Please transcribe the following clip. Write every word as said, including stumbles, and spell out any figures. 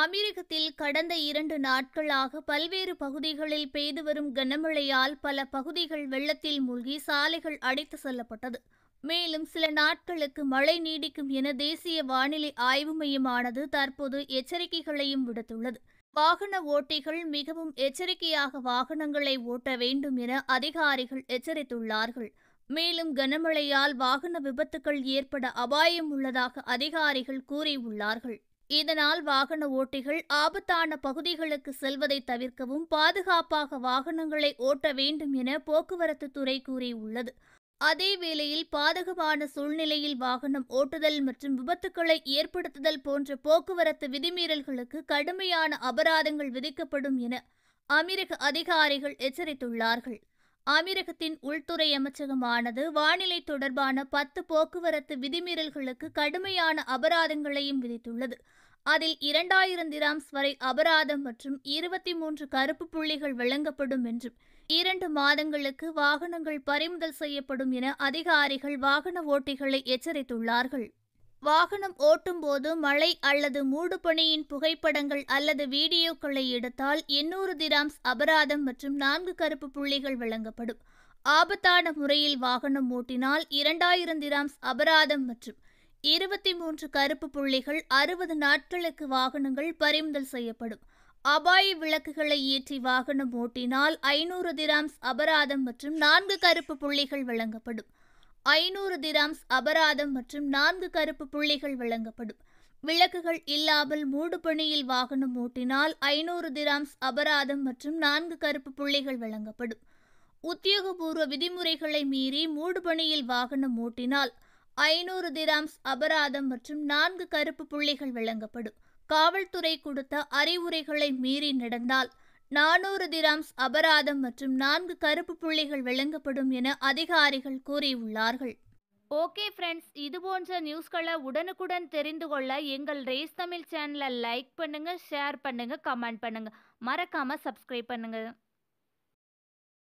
அமெரிக்கத்தில் கடந்த இரண்டு நாட்களாக பல்வேறு பகுதிகளில் பெய்து வரும் கனமழையால் பல பகுதிகள் வெள்ளத்தில் மூழ்கி சாலைகள் அடைத்து செல்லப்பட்டது. மேலும் சில நாட்களுக்கு மழை நீடிக்கும் என தேசிய வானிலை ஆய்வு மையமானது தற்போது எச்சரிக்கைகளையும் விடுத்துள்ளது. வாகன ஓட்டிகள் மிகவும் எச்சரிக்கையாக வாகனங்களை ஓட்ட வேண்டும் என அதிகாரிகள் எச்சரித்துள்ளார்கள். மேலும் கனமழையால் வாகன விபத்துகள் ஏற்பட அபாயம் உள்ளதாக அதிகாரிகள் கூறியுள்ளார்கள். இதனால் வாகன ஓட்டிகள் ஆபத்தான பகுதிகளுக்கு செல்வதை தவிர்க்கவும் பாதுகாப்பாக வாகனங்களை ஓட்ட வேண்டும் என போக்குவரத்து துறை கூறியுள்ளது. அதேவேளையில் பாதகமான சூழ்நிலையில் வாகனம் ஓட்டுதல் மற்றும் விபத்துக்களை ஏற்படுத்துதல் போன்ற போக்குவரத்து விதிமீறல்களுக்கு கடுமையான அபராதங்கள் விதிக்கப்படும் என அமெரிக்க அதிகாரிகள் எச்சரித்துள்ளார்கள். அமெரிக்கத்தின் உள்துறை அமைச்சகமானது வானிலை தொடர்பான பத்து போக்குவரத்து விதிமீறல்களுக்கு கடுமையான அபராதங்களையும் விதித்துள்ளது. அதில் இரண்டாயிரம் திராம்ஸ் வரை அபராதம் மற்றும் இருபத்தி மூன்று கருப்பு புள்ளிகள் வழங்கப்படும் என்றும் இரண்டு மாதங்களுக்கு வாகனங்கள் பறிமுதல் செய்யப்படும் என அதிகாரிகள் வாகன ஓட்டிகளை எச்சரித்துள்ளார்கள். வாகனம் ஓட்டும்போது மழை அல்லது மூடுபனியின் புகைப்படங்கள் அல்லது வீடியோக்களை எடுத்தால் எண்ணூறு திராம்ஸ் அபராதம் மற்றும் நான்கு கருப்பு புள்ளிகள் வழங்கப்படும். ஆபத்தான முறையில் வாகனம் ஓட்டினால் இரண்டாயிரம் திராம்ஸ் அபராதம் மற்றும் இருபத்தி மூன்று கருப்பு புள்ளிகள் அறுபது நாட்களுக்கு வாகனங்கள் பறிமுதல் செய்யப்படும். அபாய விளக்குகளை ஏற்றி வாகனம் ஓட்டினால் ஐநூறு திராம்ஸ் அபராதம் மற்றும் நான்கு கருப்பு புள்ளிகள் வழங்கப்படும். ஐநூறு திராம்ஸ் அபராதம் மற்றும் நான்கு கருப்பு புள்ளிகள் வழங்கப்படும். விளக்குகள் இல்லாமல் மூடுபனியில் வாகனம் ஓட்டினால் ஐநூறு திராம்ஸ் அபராதம் மற்றும் நான்கு கருப்பு புள்ளிகள் வழங்கப்படும். உத்தியோகபூர்வ விதிமுறைகளை மீறி மூடுபனியில் வாகனம் ஓட்டினால் ஐநூறு திராம்ஸ் அபராதம் மற்றும் நான்கு கருப்பு புள்ளிகள் வழங்கப்படும். காவல்துறை கொடுத்த அறிவுரைகளை மீறி நடந்தால் நானூறு திராம்ஸ் அபராதம் மற்றும் நான்கு கருப்பு புள்ளிகள் வழங்கப்படும் என அதிகாரிகள் கூறியுள்ளார்கள். ஓகே ஃப்ரெண்ட்ஸ், இது போன்ற நியூஸ்களை உடனுக்குடன் தெரிந்து கொள்ள எங்கள் ரேஸ் தமிழ் சேனலை லைக் பண்ணுங்க, ஷேர் பண்ணுங்க, கமெண்ட் பண்ணுங்க, மறக்காம சப்ஸ்கிரைப் பண்ணுங்க.